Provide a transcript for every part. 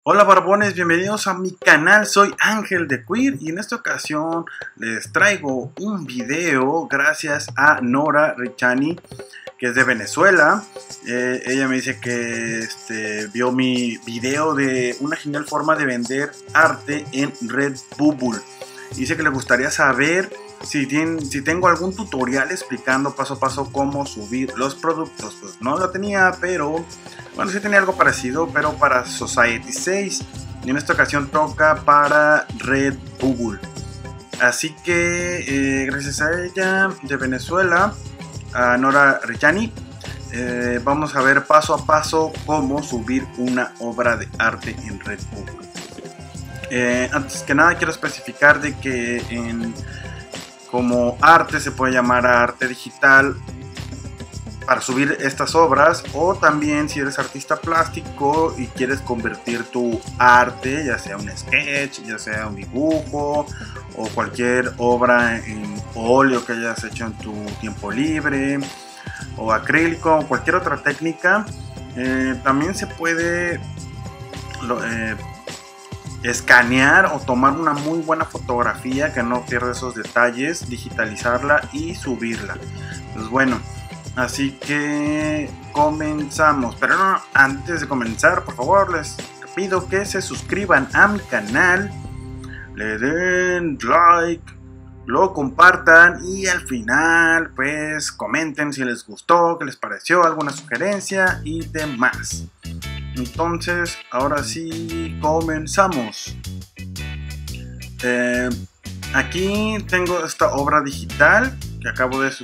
Hola barbones, bienvenidos a mi canal, soy Ángel de Queer y en esta ocasión les traigo un video gracias a Nora Richani, que es de Venezuela. Ella me dice que vio mi video de una genial forma de vender arte en Redbubble. Dice que le gustaría saber si tengo algún tutorial explicando paso a paso cómo subir los productos. Pues no lo tenía, pero bueno, sí tenía algo parecido, pero para Society 6. Y en esta ocasión toca para Redbubble. Así que gracias a ella, de Venezuela, a Nora Richani, vamos a ver paso a paso cómo subir una obra de arte en Redbubble. Antes que nada quiero especificar de que como arte se puede llamar a arte digital para subir estas obras, o también si eres artista plástico y quieres convertir tu arte, ya sea un sketch, ya sea un dibujo o cualquier obra en óleo que hayas hecho en tu tiempo libre, o acrílico o cualquier otra técnica, también se puede escanear o tomar una muy buena fotografía que no pierda esos detalles, digitalizarla y subirla. Pues bueno, así que comenzamos. Pero no, antes de comenzar, por favor, les pido que se suscriban a mi canal, le den like, lo compartan y al final pues comenten si les gustó, qué les pareció, alguna sugerencia y demás. Entonces, ahora sí, comenzamos. Aquí tengo esta obra digital que acabo de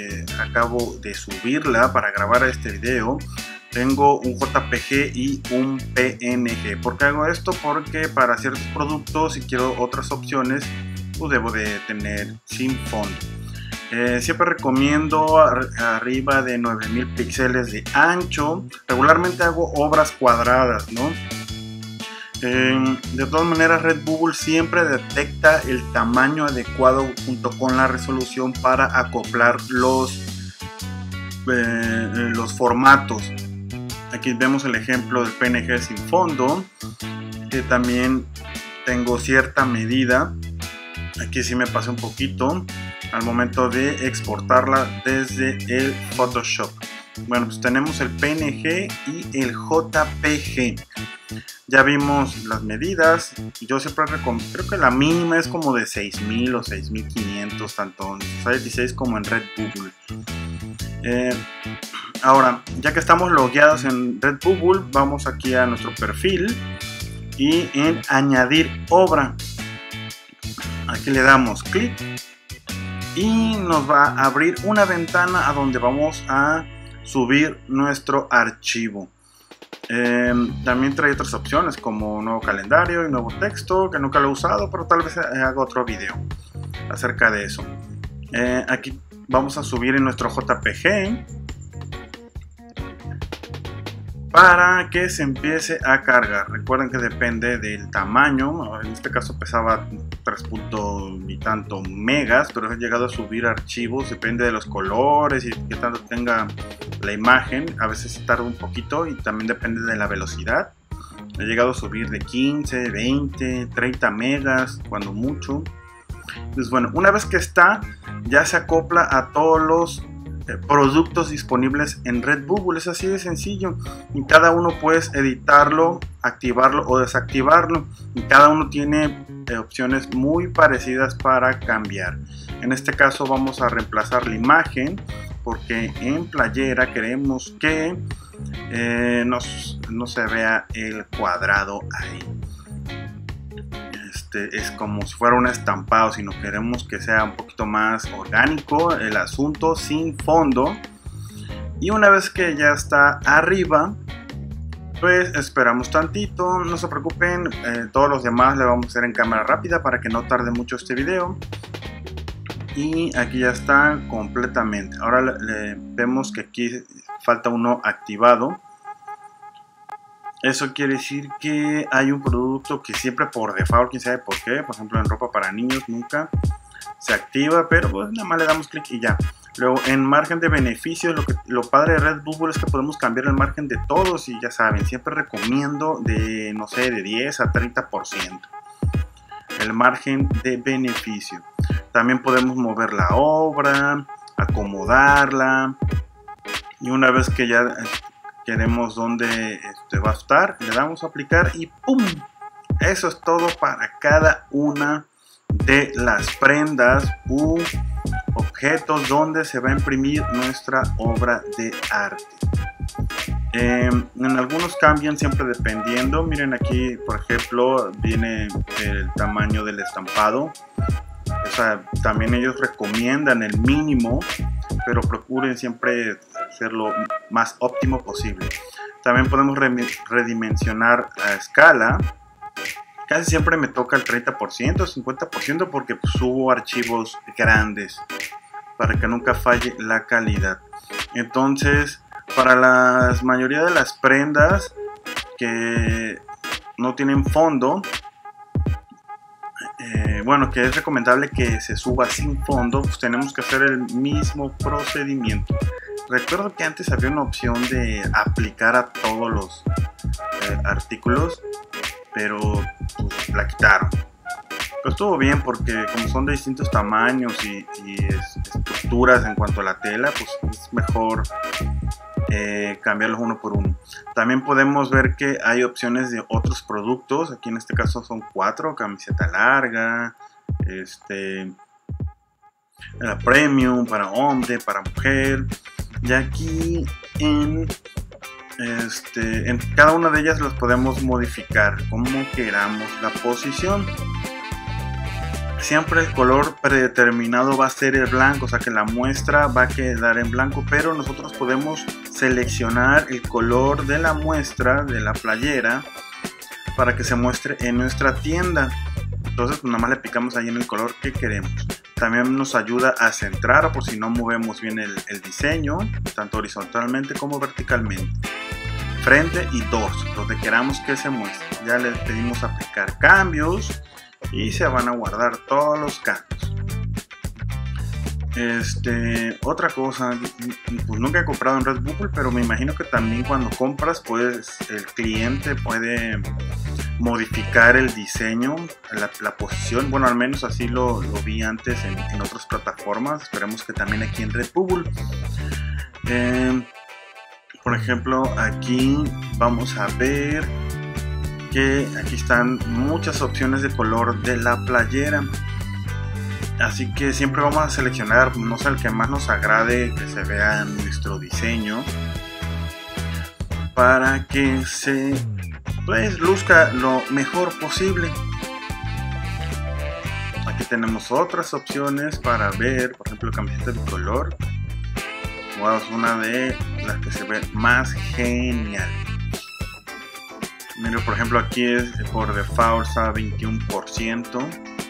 subirla para grabar este video. Tengo un JPG y un PNG. ¿Por qué hago esto? Porque para ciertos productos, si quiero otras opciones, pues debo de tener sin fondo. Siempre recomiendo arriba de 9000 píxeles de ancho. Regularmente hago obras cuadradas, ¿no? De todas maneras, Redbubble siempre detecta el tamaño adecuado junto con la resolución para acoplar los formatos. Aquí vemos el ejemplo del PNG sin fondo, que también tengo cierta medida. Aquí sí me pasé un poquito al momento de exportarla desde el Photoshop. Bueno, pues tenemos el PNG y el JPG. Ya vimos las medidas. Yo siempre recomiendo, creo que la mínima es como de 6000 o 6500, tanto en Society 6 como en Redbubble. Ahora, ya que estamos logueados en Redbubble, vamos aquí a nuestro perfil y en añadir obra. Aquí le damos clic y nos va a abrir una ventana a donde vamos a subir nuestro archivo. También trae otras opciones como un nuevo calendario y nuevo texto, que nunca lo he usado, pero tal vez haga otro video acerca de eso. Aquí vamos a subir en nuestro JPG para que se empiece a cargar. Recuerden que depende del tamaño. En este caso pesaba 3 y tanto megas, pero he llegado a subir archivos, depende de los colores y qué tanto tenga la imagen. A veces tarda un poquito y también depende de la velocidad. He llegado a subir de 15, 20, 30 megas, cuando mucho. Entonces bueno, una vez que está, ya se acopla a todos los productos disponibles en Redbubble. Es así de sencillo, y cada uno puedes editarlo, activarlo o desactivarlo, y cada uno tiene opciones muy parecidas para cambiar. En este caso vamos a reemplazar la imagen porque en playera queremos que no se vea el cuadrado ahí. Es como si fuera un estampado, sino queremos que sea un poquito más orgánico el asunto, sin fondo. Y una vez que ya está arriba, pues esperamos tantito, no se preocupen, todos los demás le vamos a hacer en cámara rápida para que no tarde mucho este video. Y aquí ya está completamente. Ahora vemos que aquí falta uno activado. Eso quiere decir que hay un producto que siempre por default, quién sabe por qué, por ejemplo en ropa para niños nunca se activa, pero pues nada más le damos clic y ya. Luego en margen de beneficios, lo padre de Redbubble es que podemos cambiar el margen de todos, y ya saben, siempre recomiendo de, no sé, de 10 a 30% el margen de beneficio. También podemos mover la obra, acomodarla, y una vez que ya queremos dónde va a estar, le damos a aplicar y ¡pum! Eso es todo para cada una de las prendas u objetos donde se va a imprimir nuestra obra de arte. En algunos cambian siempre dependiendo. Miren aquí, por ejemplo, viene el tamaño del estampado. O sea, también ellos recomiendan el mínimo, pero procuren siempre ser lo más óptimo posible. También podemos redimensionar a escala. Casi siempre me toca el 30%, 50% porque pues, subo archivos grandes para que nunca falle la calidad. Entonces, para la mayoría de las prendas que no tienen fondo, bueno, que es recomendable que se suba sin fondo, pues tenemos que hacer el mismo procedimiento. Recuerdo que antes había una opción de aplicar a todos los artículos, pero pues, la quitaron. Pero estuvo bien porque como son de distintos tamaños y estructuras en cuanto a la tela, pues es mejor cambiarlos uno por uno. También podemos ver que hay opciones de otros productos. Aquí en este caso son 4: camiseta larga, la premium para hombre, para mujer. Y aquí en cada una de ellas las podemos modificar como queramos la posición. Siempre el color predeterminado va a ser el blanco, o sea que la muestra va a quedar en blanco, pero nosotros podemos seleccionar el color de la muestra de la playera para que se muestre en nuestra tienda. Entonces pues nada más le picamos ahí en el color que queremos. También nos ayuda a centrar por si no movemos bien el diseño, tanto horizontalmente como verticalmente. Frente y dorso, donde queramos que se muestre. Ya le pedimos aplicar cambios y se van a guardar todos los cambios. Otra cosa, pues nunca he comprado en Redbubble, pero me imagino que también cuando compras, pues el cliente puede modificar el diseño, la posición. Bueno, al menos así lo vi antes en otras plataformas. Esperemos que también aquí en Redbubble. Por ejemplo, aquí vamos a ver que aquí están muchas opciones de color de la playera. Así que siempre vamos a seleccionar, no sé, el que más nos agrade, que se vea en nuestro diseño, para que se luzca lo mejor posible. Aquí tenemos otras opciones para ver, por ejemplo, camiseta de color. Wow, es una de las que se ve más genial. Mira, por ejemplo, aquí es por default a 21%.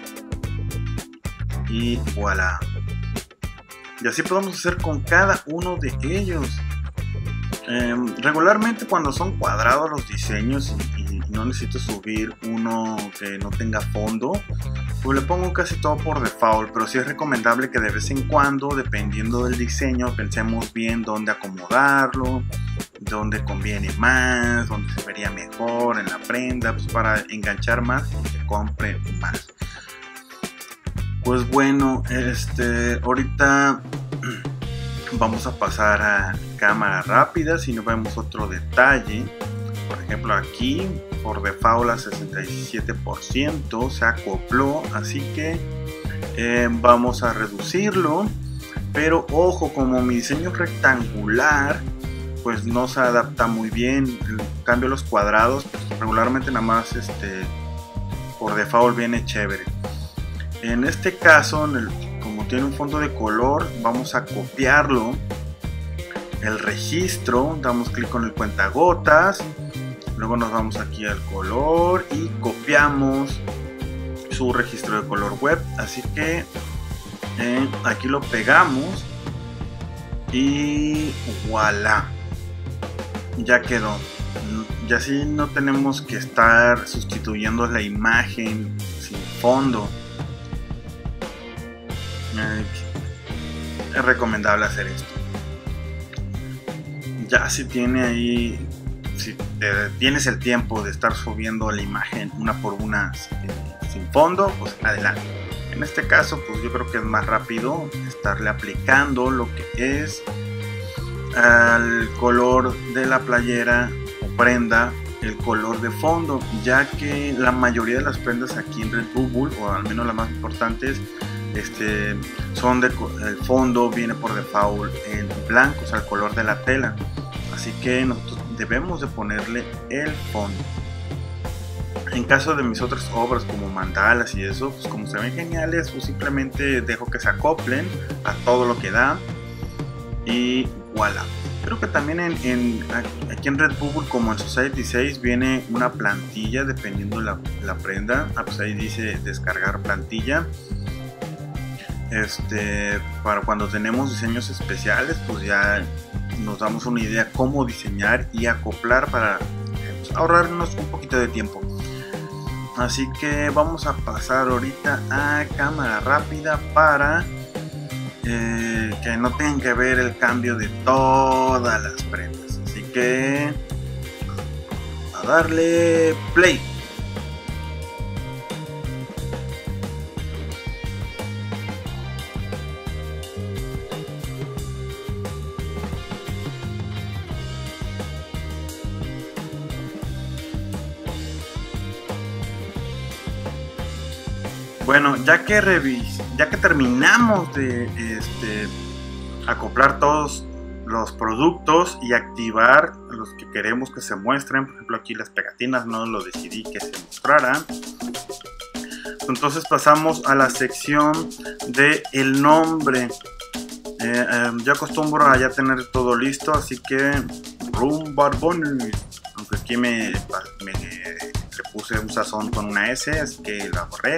Y voilà. Y así podemos hacer con cada uno de ellos. Regularmente cuando son cuadrados los diseños y no necesito subir uno que no tenga fondo, pues le pongo casi todo por default. Pero sí es recomendable que de vez en cuando, dependiendo del diseño, pensemos bien dónde acomodarlo, dónde conviene más, dónde se vería mejor en la prenda, pues para enganchar más y que compre más. Pues bueno, ahorita vamos a pasar a cámara rápida. Si no vemos otro detalle, por ejemplo aquí por default a 67% se acopló, así que vamos a reducirlo. Pero ojo, como mi diseño es rectangular, pues no se adapta muy bien. En cambio los cuadrados, pues, regularmente nada más por default viene chévere. En este caso, como tiene un fondo de color, vamos a copiarlo. El registro, damos clic con el cuentagotas, luego nos vamos aquí al color y copiamos su registro de color web. Así que aquí lo pegamos y voilà, ya quedó. Y así no tenemos que estar sustituyendo la imagen sin fondo. es recomendable hacer esto. Ya si tiene ahí, si tienes el tiempo de estar subiendo la imagen una por una sin fondo, pues adelante. En este caso, pues yo creo que es más rápido estarle aplicando lo que es al color de la playera o prenda, el color de fondo, ya que la mayoría de las prendas aquí en Redbubble, o al menos las más importantes, son el fondo viene por default en blanco, o sea, el color de la tela. Así que nosotros debemos de ponerle el fondo. En caso de mis otras obras como mandalas y eso, pues como se ven geniales, pues simplemente dejo que se acoplen a todo lo que da y voilà. Creo que también aquí en Redbubble, como en Society 6, viene una plantilla dependiendo la prenda. Pues ahí dice descargar plantilla. Para cuando tenemos diseños especiales, pues ya nos damos una idea cómo diseñar y acoplar para ahorrarnos un poquito de tiempo. Así que vamos a pasar ahorita a cámara rápida para que no tengan que ver el cambio de todas las prendas. Así que a darle play. Bueno, ya que terminamos de acoplar todos los productos y activar los que queremos que se muestren, por ejemplo aquí las pegatinas no lo decidí que se mostraran, entonces pasamos a la sección de el nombre. Yo acostumbro a ya tener todo listo, así que Rum Barboni, aunque aquí le puse un sazón con una S, así que la borré.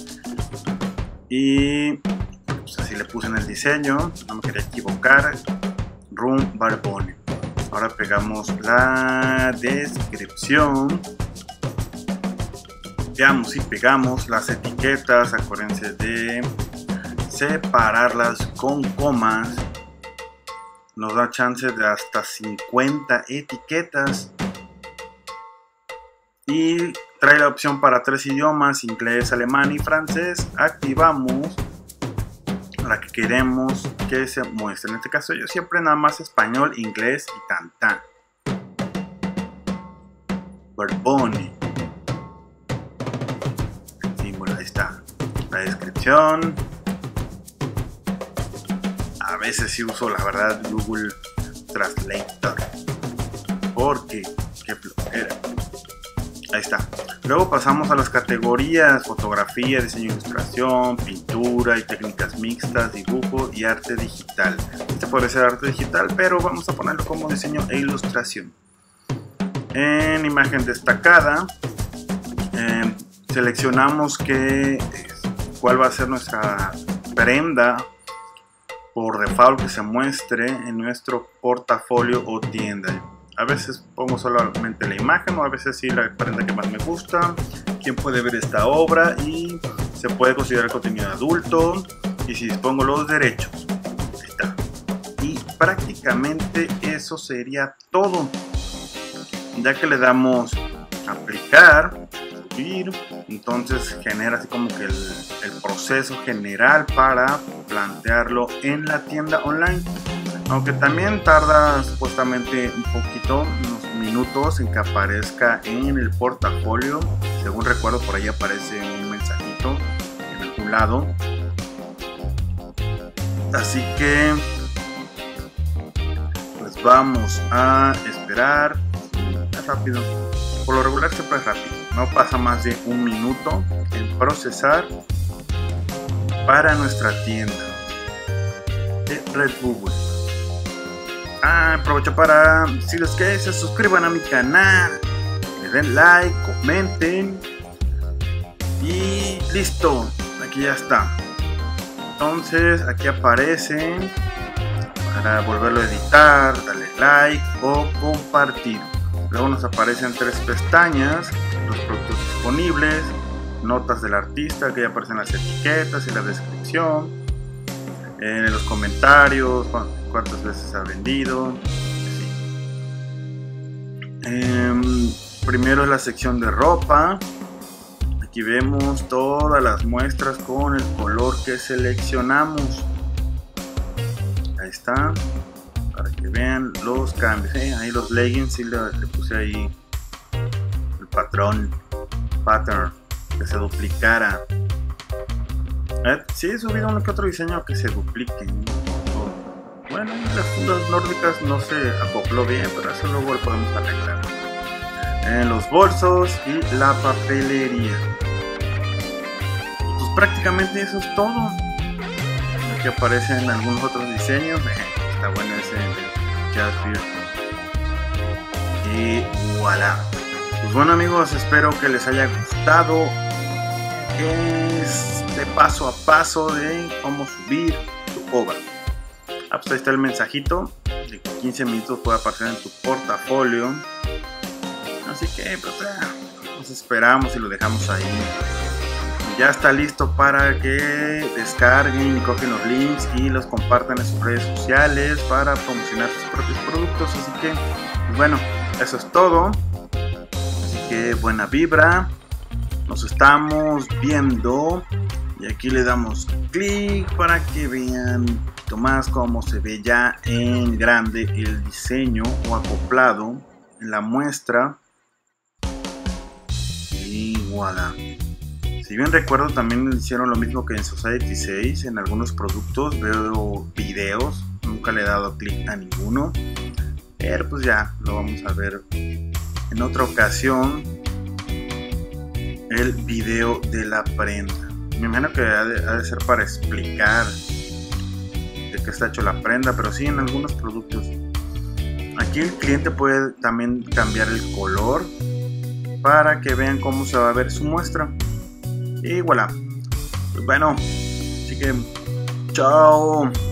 Y pues así le puse en el diseño, no me quería equivocar, Rum Barboni. Ahora pegamos la descripción, veamos y pegamos las etiquetas. Acuérdense de separarlas con comas, nos da chance de hasta 50 etiquetas y trae la opción para 3 idiomas, inglés, alemán y francés. Activamos la que queremos que se muestre. En este caso yo siempre nada más español, inglés y tan tan. Barboni. Sí, bueno, ahí está la descripción. A veces sí uso, la verdad, Google Translator, porque qué flojera. Ahí está. Luego pasamos a las categorías: fotografía, diseño, ilustración, pintura y técnicas mixtas, dibujo y arte digital. Este puede ser arte digital, pero vamos a ponerlo como diseño e ilustración. En imagen destacada, seleccionamos cuál va a ser nuestra prenda por default que se muestre en nuestro portafolio o tienda. A veces pongo solamente la imagen, o a veces sí la prenda que más me gusta, quién puede ver esta obra, y se puede considerar contenido adulto, y si dispongo los derechos. Ahí está. Y prácticamente eso sería todo. Ya que le damos aplicar, subir, entonces genera así como que el proceso general para plantearlo en la tienda online. Aunque también tarda supuestamente un poquito, unos minutos en que aparezca en el portafolio. Según recuerdo, por ahí aparece un mensajito en algún lado. Así que pues vamos a esperar. Es rápido, por lo regular siempre es rápido, no pasa más de un minuto en procesar para nuestra tienda de Redbubble. Aprovecho para decirles que se suscriban a mi canal, le den like, comenten y listo, aquí ya está. Entonces aquí aparecen para volverlo a editar, darle like o compartir. Luego nos aparecen 3 pestañas: los productos disponibles, notas del artista, que ya aparecen las etiquetas y la descripción, en los comentarios cuántas veces ha vendido. Primero es la sección de ropa. Aquí vemos todas las muestras con el color que seleccionamos. Ahí está, para que vean los cambios. Ahí los leggings, sí le puse ahí el pattern que se duplicara. Sí, he subido uno que otro diseño que se duplique. Bueno, las fundas nórdicas no se acopló bien, pero eso luego lo podemos arreglar. Los bolsos y la papelería. Pues prácticamente eso es todo. Aquí aparecen algunos otros diseños. Está bueno ese Jasper. Y voilà. Pues bueno, amigos, espero que les haya gustado este paso a paso de cómo subir tu obra. Pues ahí está el mensajito de que 15 minutos puede aparecer en tu portafolio. Así que pues nos esperamos y lo dejamos ahí. Ya está listo para que descarguen, cogen los links y los compartan en sus redes sociales para promocionar sus propios productos. Así que pues bueno, eso es todo. Así que buena vibra. Nos estamos viendo. Y aquí le damos clic para que vean un poquito más cómo se ve ya en grande el diseño o acoplado en la muestra. Y voilà. Si bien recuerdo, también hicieron lo mismo que en Society 6 en algunos productos. Veo videos, nunca le he dado clic a ninguno, pero pues ya lo vamos a ver en otra ocasión, el video de la prenda. Me imagino que ha de ser para explicar de qué está hecho la prenda, pero sí en algunos productos. Aquí el cliente puede también cambiar el color para que vean cómo se va a ver su muestra. Y voilà. Pues bueno, así que chao.